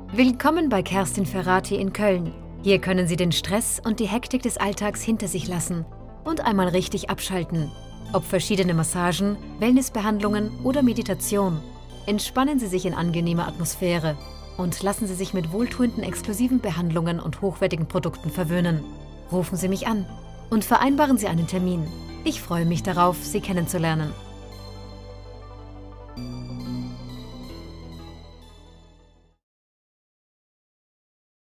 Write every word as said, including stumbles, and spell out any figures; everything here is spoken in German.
Willkommen bei Kerstin Ferrati in Köln. Hier können Sie den Stress und die Hektik des Alltags hinter sich lassen und einmal richtig abschalten. Ob verschiedene Massagen, Wellnessbehandlungen oder Meditation. Entspannen Sie sich in angenehmer Atmosphäre und lassen Sie sich mit wohltuenden exklusiven Behandlungen und hochwertigen Produkten verwöhnen. Rufen Sie mich an und vereinbaren Sie einen Termin. Ich freue mich darauf, Sie kennenzulernen.